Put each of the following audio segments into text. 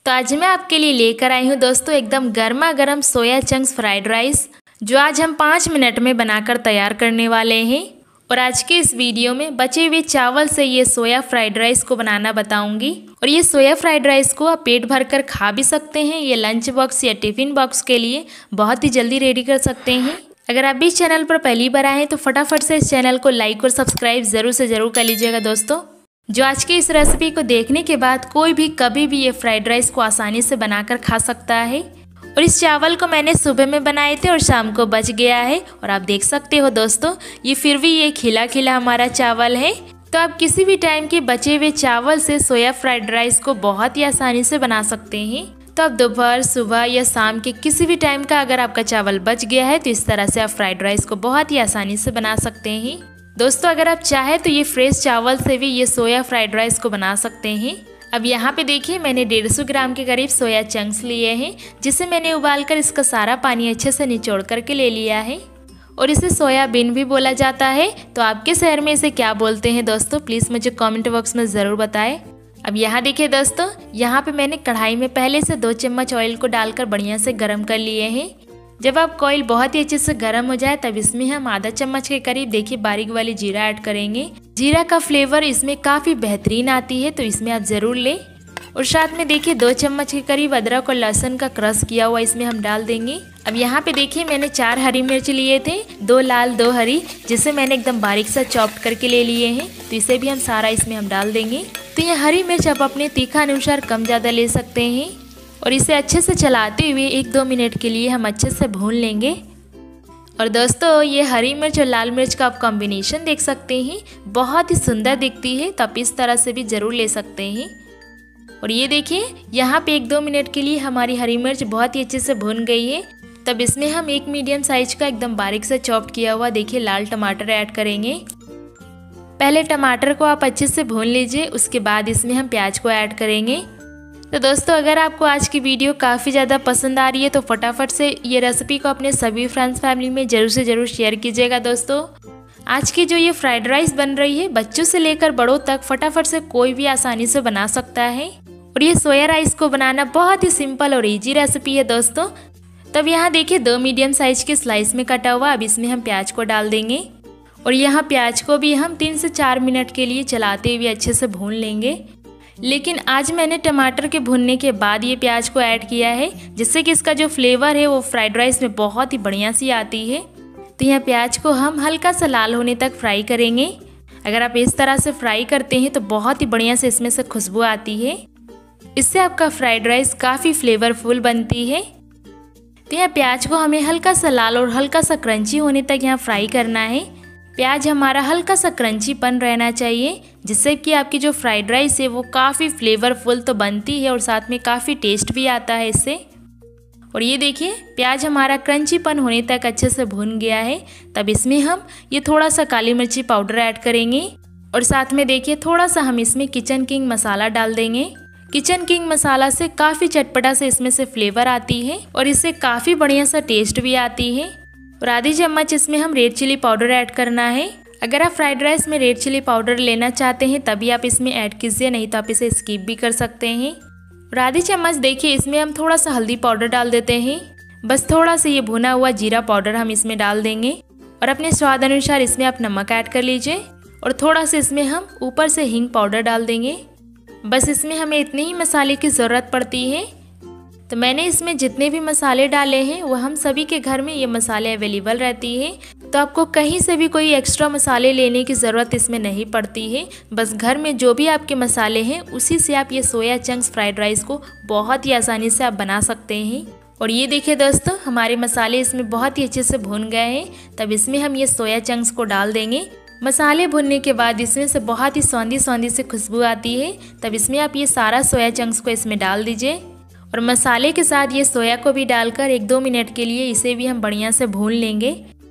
तो आज मैं आपके लिए लेकर आई हूँ दोस्तों एकदम गर्मा गर्म सोया चंक्स फ्राइड राइस, जो आज हम 5 मिनट में बनाकर तैयार करने वाले हैं। और आज के इस वीडियो में बचे हुए चावल से ये सोया फ्राइड राइस को बनाना बताऊंगी। और ये सोया फ्राइड राइस को आप पेट भर कर खा भी सकते हैं। ये लंच बॉक्स या टिफ़िन बॉक्स के लिए बहुत ही जल्दी रेडी कर सकते हैं। अगर आप भी इस चैनल पर पहली बार आए हैं तो फटाफट से इस चैनल को लाइक और सब्सक्राइब ज़रूर से ज़रूर कर लीजिएगा दोस्तों, जो आज के इस रेसिपी को देखने के बाद कोई भी कभी भी ये फ्राइड राइस को आसानी से बनाकर खा सकता है। और इस चावल को मैंने सुबह में बनाए थे और शाम को बच गया है। और आप देख सकते हो दोस्तों, ये फिर भी ये खिला खिला हमारा चावल है। तो आप किसी भी टाइम के बचे हुए चावल से सोया फ्राइड राइस को बहुत ही आसानी से बना सकते हैं। तो आप दोपहर, सुबह या शाम के किसी भी टाइम का अगर आपका चावल बच गया है तो इस तरह से आप फ्राइड राइस को बहुत ही आसानी से बना सकते हैं। दोस्तों अगर आप चाहें तो ये फ्रेश चावल से भी ये सोया फ्राइड राइस को बना सकते हैं। अब यहाँ पे देखिए मैंने 150 ग्राम के करीब सोया चंक्स लिए हैं, जिसे मैंने उबालकर इसका सारा पानी अच्छे से निचोड़ करके ले लिया है। और इसे सोयाबीन भी बोला जाता है। तो आपके शहर में इसे क्या बोलते हैं दोस्तों, प्लीज़ मुझे कमेंट बॉक्स में ज़रूर बताएं। अब यहाँ देखिए दोस्तों, यहाँ पे मैंने कढ़ाई में पहले से 2 चम्मच ऑयल को डालकर बढ़िया से गर्म कर लिए हैं। जब आपका ऑयल बहुत ही अच्छे से गर्म हो जाए तब इसमें हम आधा चम्मच के करीब देखिए बारीक वाली जीरा ऐड करेंगे। जीरा का फ्लेवर इसमें काफ़ी बेहतरीन आती है, तो इसमें आप ज़रूर लें। और साथ में देखिए 2 चम्मच के करीब अदरक और लहसुन का क्रश किया हुआ इसमें हम डाल देंगे। अब यहाँ पे देखिए मैंने 4 हरी मिर्च लिए थे, 2 लाल 2 हरी, जिसे मैंने एकदम बारीक सा चॉप्ड करके ले लिए हैं। तो इसे भी हम सारा इसमें हम डाल देंगे। तो ये हरी मिर्च आप अपने तीखा अनुसार कम ज़्यादा ले सकते हैं। और इसे अच्छे से चलाते हुए 1-2 मिनट के लिए हम अच्छे से भून लेंगे। और दोस्तों ये हरी मिर्च और लाल मिर्च का आप कॉम्बिनेशन देख सकते हैं, बहुत ही सुंदर दिखती है। तो आप इस तरह से भी ज़रूर ले सकते हैं। और ये देखिए यहाँ पे 1-2 मिनट के लिए हमारी हरी मिर्च बहुत ही अच्छे से भून गई है। तब इसमें हम 1 मीडियम साइज का एकदम बारीक से चॉप्ड किया हुआ देखिए लाल टमाटर ऐड करेंगे। पहले टमाटर को आप अच्छे से भून लीजिए, उसके बाद इसमें हम प्याज को ऐड करेंगे। तो दोस्तों अगर आपको आज की वीडियो काफ़ी ज़्यादा पसंद आ रही है तो फटाफट से ये रेसिपी को अपने सभी फ्रेंड्स फैमिली में ज़रूर से ज़रूर शेयर कीजिएगा। दोस्तों आज की जो ये फ्राइड राइस बन रही है, बच्चों से लेकर बड़ों तक फटाफट से कोई भी आसानी से बना सकता है। और ये सोया राइस को बनाना बहुत ही सिंपल और ईजी रेसिपी है दोस्तों। तब यहाँ देखिए 2 मीडियम साइज के स्लाइस में कटा हुआ अब इसमें हम प्याज को डाल देंगे। और यहाँ प्याज को भी हम 3 से 4 मिनट के लिए चलाते हुए अच्छे से भून लेंगे। लेकिन आज मैंने टमाटर के भुनने के बाद ये प्याज को ऐड किया है, जिससे कि इसका जो फ्लेवर है वो फ्राइड राइस में बहुत ही बढ़िया सी आती है। तो यहाँ प्याज को हम हल्का सा लाल होने तक फ्राई करेंगे। अगर आप इस तरह से फ्राई करते हैं तो बहुत ही बढ़िया से इसमें से खुशबू आती है। इससे आपका फ्राइड राइस काफ़ी फ्लेवरफुल बनती है। तो यहाँ प्याज को हमें हल्का सा लाल और हल्का सा क्रंची होने तक यहाँ फ्राई करना है। प्याज हमारा हल्का सा क्रंचीपन रहना चाहिए, जिससे कि आपकी जो फ्राइड राइस है वो काफ़ी फ्लेवरफुल तो बनती है और साथ में काफ़ी टेस्ट भी आता है इससे। और ये देखिए प्याज हमारा क्रंचीपन होने तक अच्छे से भून गया है। तब इसमें हम ये थोड़ा सा काली मिर्ची पाउडर ऐड करेंगे। और साथ में देखिए थोड़ा सा हम इसमें किचन किंग मसाला डाल देंगे। किचन किंग मसाला से काफ़ी चटपटा से इसमें से फ्लेवर आती है और इससे काफ़ी बढ़िया सा टेस्ट भी आती है। और आधी चम्मच इसमें हम रेड चिली पाउडर ऐड करना है। अगर आप फ्राइड राइस में रेड चिली पाउडर लेना चाहते हैं तभी आप इसमें ऐड कीजिए, नहीं तो आप इसे स्किप भी कर सकते हैं। और आधी चम्मच देखिए इसमें हम थोड़ा सा हल्दी पाउडर डाल देते हैं। बस थोड़ा सा ये भुना हुआ जीरा पाउडर हम इसमें डाल देंगे। और अपने स्वाद अनुसार इसमें आप नमक ऐड कर लीजिए। और थोड़ा सा इसमें हम ऊपर से हींग पाउडर डाल देंगे। बस इसमें हमें इतने ही मसाले की ज़रूरत पड़ती है। तो मैंने इसमें जितने भी मसाले डाले हैं वो हम सभी के घर में ये मसाले अवेलेबल रहती है। तो आपको कहीं से भी कोई एक्स्ट्रा मसाले लेने की ज़रूरत इसमें नहीं पड़ती है। बस घर में जो भी आपके मसाले हैं उसी से आप ये सोया चंक्स फ्राइड राइस को बहुत ही आसानी से आप बना सकते हैं। और ये देखिए दोस्तों हमारे मसाले इसमें बहुत ही अच्छे से भुन गए हैं। तब इसमें हम ये सोया चंक्स को डाल देंगे। मसाले भुनने के बाद इसमें से बहुत ही सौंधी सौंधी से खुशबू आती है। तब इसमें आप ये सारा सोया चंक्स को इसमें डाल दीजिए। और मसाले के साथ ये सोया को भी डालकर 1-2 मिनट के लिए इसे भी हम बढ़िया से भून लेंगे।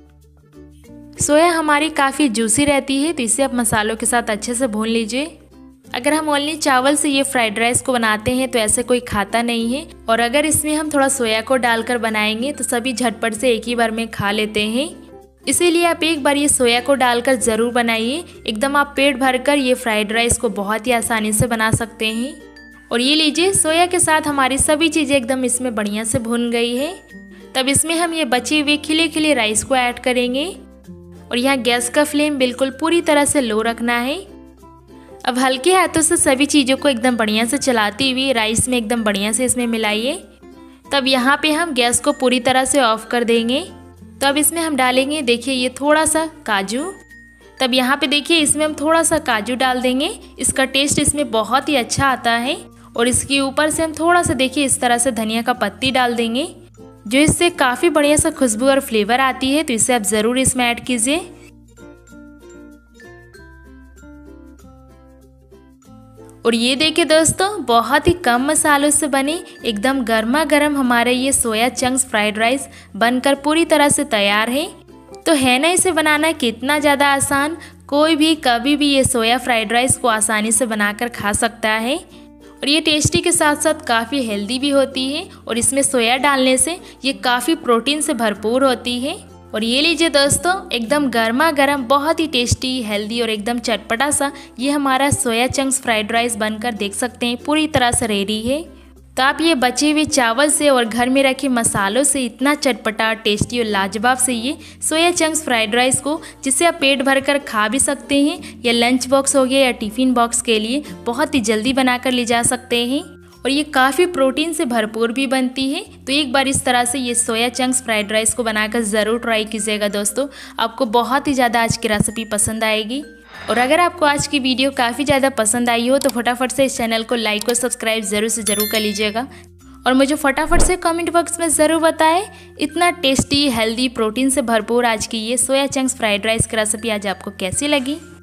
सोया हमारी काफ़ी जूसी रहती है, तो इसे आप मसालों के साथ अच्छे से भून लीजिए। अगर हम ओनली चावल से ये फ्राइड राइस को बनाते हैं तो ऐसे कोई खाता नहीं है। और अगर इसमें हम थोड़ा सोया को डालकर बनाएंगे तो सभी झटपट से एक ही बार में खा लेते हैं। इसीलिए आप एक बार ये सोया को डालकर ज़रूर बनाइए। एकदम आप पेट भरकर ये फ्राइड राइस को बहुत ही आसानी से बना सकते हैं। और ये लीजिए सोया के साथ हमारी सभी चीज़ें एकदम इसमें बढ़िया से भुन गई है। तब इसमें हम ये बचे हुए खिले खिले राइस को ऐड करेंगे और यहाँ गैस का फ्लेम बिल्कुल पूरी तरह से लो रखना है। अब हल्के हाथों से सभी चीज़ों को एकदम बढ़िया से चलाती हुई राइस में एकदम बढ़िया से इसमें मिलाइए। तब यहाँ पे हम गैस को पूरी तरह से ऑफ कर देंगे। तब इसमें हम डालेंगे देखिए ये थोड़ा सा काजू। तब यहाँ पे देखिए इसमें हम थोड़ा सा काजू डाल देंगे, इसका टेस्ट इसमें बहुत ही अच्छा आता है। और इसके ऊपर से हम थोड़ा सा देखिए इस तरह से धनिया का पत्ती डाल देंगे, जो इससे काफ़ी बढ़िया सा खुशबू और फ्लेवर आती है। तो इसे आप ज़रूर इसमें ऐड कीजिए। और ये देखिए दोस्तों बहुत ही कम मसालों से बने एकदम गर्मा गर्म हमारे ये सोया चंक्स फ्राइड राइस बनकर पूरी तरह से तैयार है। तो है ना इसे बनाना कितना ज़्यादा आसान, कोई भी कभी भी ये सोया फ्राइड राइस को आसानी से बनाकर खा सकता है। और ये टेस्टी के साथ साथ काफ़ी हेल्दी भी होती है और इसमें सोया डालने से ये काफ़ी प्रोटीन से भरपूर होती है। और ये लीजिए दोस्तों एकदम गर्मा गर्म बहुत ही टेस्टी हेल्दी और एकदम चटपटा सा ये हमारा सोया चंक्स फ्राइड राइस बनकर देख सकते हैं पूरी तरह से रेडी है। तो आप ये बचे हुए चावल से और घर में रखे मसालों से इतना चटपटा टेस्टी और लाजवाब से ये सोया चंक्स फ्राइड राइस को जिसे आप पेट भर कर खा भी सकते हैं या लंच बॉक्स हो गया या टिफ़िन बॉक्स के लिए बहुत ही जल्दी बनाकर ले जा सकते हैं। और ये काफ़ी प्रोटीन से भरपूर भी बनती है। तो एक बार इस तरह से ये सोया चंक्स फ्राइड राइस को बनाकर ज़रूर ट्राई कीजिएगा दोस्तों, आपको बहुत ही ज़्यादा आज की रेसिपी पसंद आएगी। और अगर आपको आज की वीडियो काफ़ी ज़्यादा पसंद आई हो तो फटाफट से इस चैनल को लाइक और सब्सक्राइब ज़रूर से ज़रूर कर लीजिएगा। और मुझे फटाफट से कमेंट बॉक्स में ज़रूर बताएं इतना टेस्टी हेल्दी प्रोटीन से भरपूर आज की ये सोया चंक्स फ्राइड राइस की रेसिपी आज आपको कैसी लगी।